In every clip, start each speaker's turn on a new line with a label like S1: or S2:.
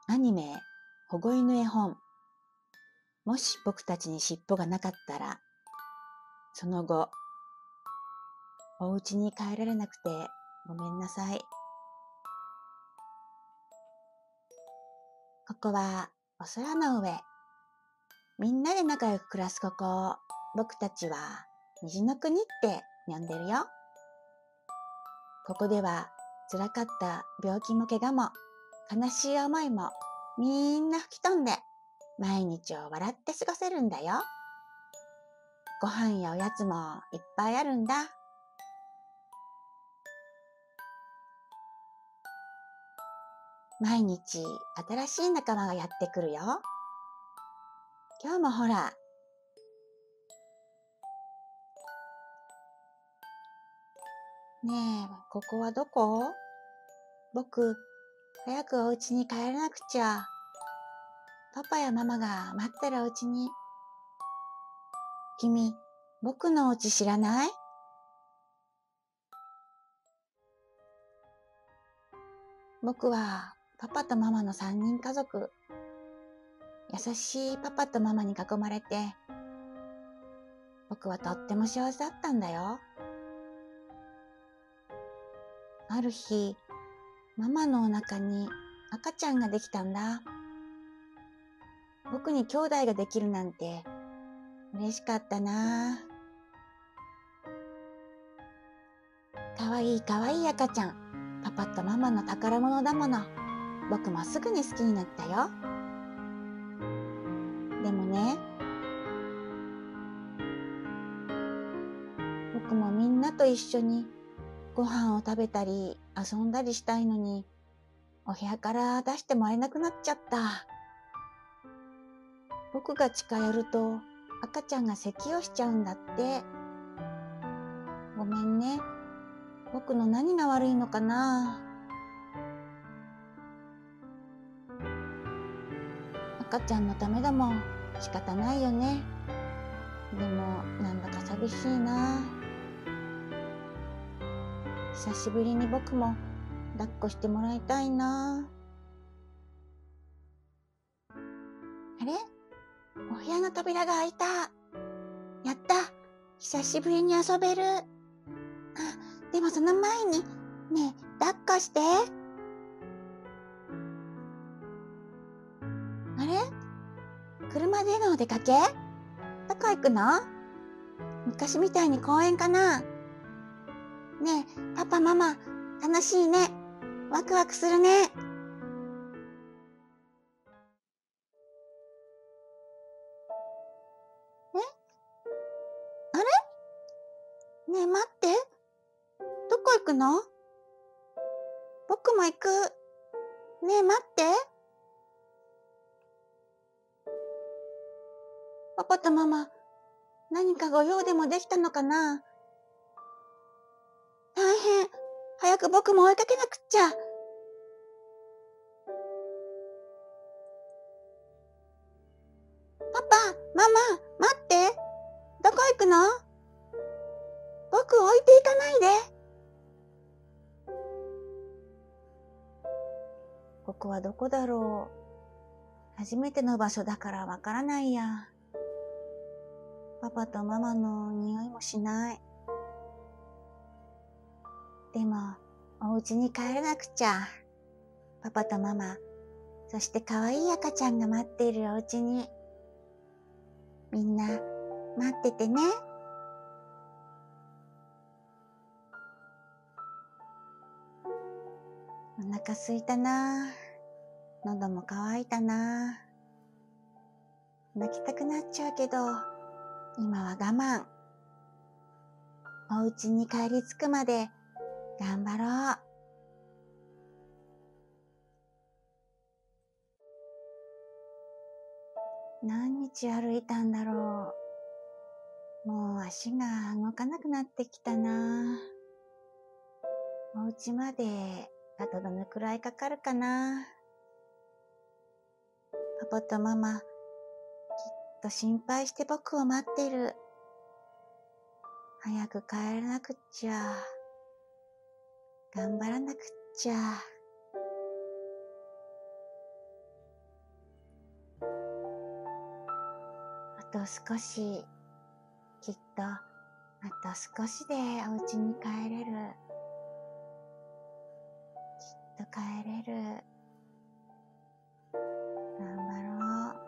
S1: アニメ、保護犬絵本。もし僕たちに尻尾がなかったら、その後、お家に帰られなくてごめんなさい。ここはお空の上。みんなで仲良く暮らすここを僕たちは虹の国って呼んでるよ。ここでは辛かった病気も怪我も悲しい思いもみんな吹き飛んで毎日を笑って過ごせるんだよ。ご飯やおやつもいっぱいあるんだ。毎日新しい仲間がやってくるよ。今日もほら、ねえ、ここはどこ？僕、早くお家に帰らなくちゃ。パパやママが待ってるお家に。君、僕のお家知らない？僕はパパとママの3人家族。優しいパパとママに囲まれて、僕はとっても幸せだったんだよ。ある日、ママのお腹に赤ちゃんができたんだ。僕に兄弟ができるなんて嬉しかったな。かわいいかわいい赤ちゃん。パパとママの宝物だもの。僕もすぐに好きになったよ。でもね、僕もみんなと一緒にご飯を食べたり遊んだりしたいのに、お部屋から出してもらえなくなっちゃった。僕が近寄ると赤ちゃんが咳をしちゃうんだって。ごめんね。僕の何が悪いのかな。赤ちゃんのためだもん。仕方ないよね。でもなんだか寂しいな。久しぶりに僕も抱っこしてもらいたいな。あれ？お部屋の扉が開いた。やった。久しぶりに遊べる。あ、でもその前に、ねえ、抱っこして。あれ？車でのお出かけ？どこ行くの？昔みたいに公園かな？ねえ、パパママ、楽しいね。ワクワクするね。あれ？ねえ、待って。どこ行くの？僕も行く。ねえ、待って。パパとママ、何かご用でもできたのかな？大変。早く僕も追いかけなくっちゃ。パパ、ママ、待って。どこ行くの？僕置いていかないで。ここはどこだろう。初めての場所だからわからないや。パパとママの匂いもしない。でも、お家に帰らなくちゃ。パパとママ、そして可愛い赤ちゃんが待っているお家に。みんな、待っててね。お腹すいたな。喉も渇いたな。泣きたくなっちゃうけど、今は我慢。お家に帰り着くまで頑張ろう。何日歩いたんだろう。もう足が動かなくなってきたな。お家まであとどのくらいかかるかな。パパとママ、きっと心配して僕を待ってる。早く帰らなくっちゃ。頑張らなくっちゃ。 と少し、きっとあと少しでお家に帰れる。きっと帰れる。頑張ろう。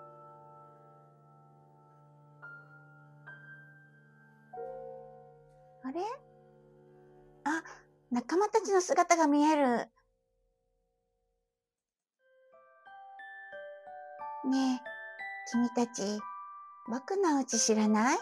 S1: あれ？あ、仲間たちの姿が見える。ねえ、君たち、僕の家知らない？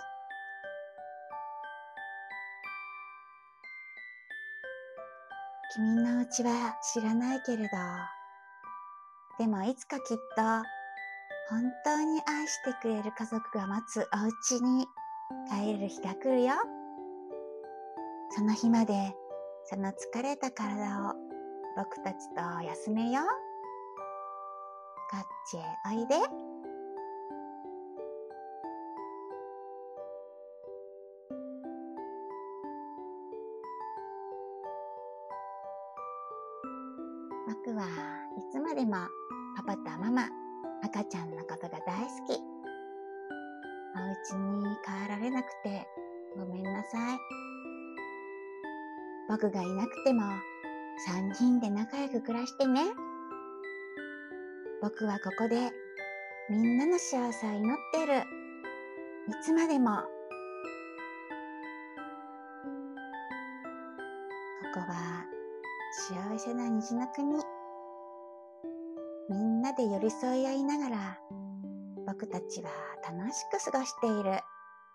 S1: 君の家は知らないけれど、でもいつかきっと、本当に愛してくれる家族が待つお家に帰れる日が来るよ。その日まで、その疲れた体を僕たちと休めよ。こっちへおいで。僕はいつまでもパパとママ、赤ちゃんのことが大好き。お家に帰られなくてごめんなさい。僕がいなくても3人で仲良く暮らしてね。僕はここでみんなの幸せを祈ってる。いつまでも。ここは幸せな虹の国。みんなで寄り添い合いながら僕たちは楽しく過ごしている。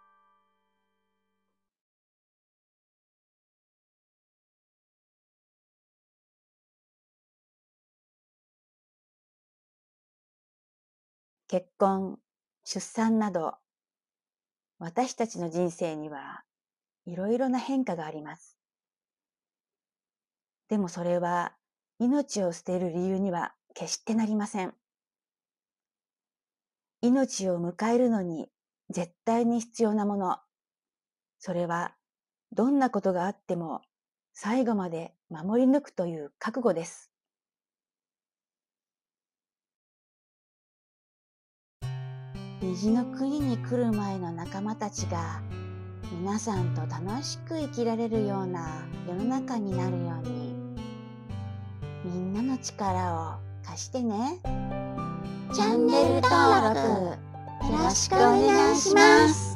S1: 結婚、出産など、私たちの人生にはいろいろな変化があります。でもそれは命を捨てる理由には決してなりません。命を迎えるのに絶対に必要なもの。それはどんなことがあっても最後まで守り抜くという覚悟です。虹の国に来る前の仲間たちが皆さんと楽しく生きられるような世の中になるようにみんなの力を貸してね。チャンネル登録よろしくお願いします。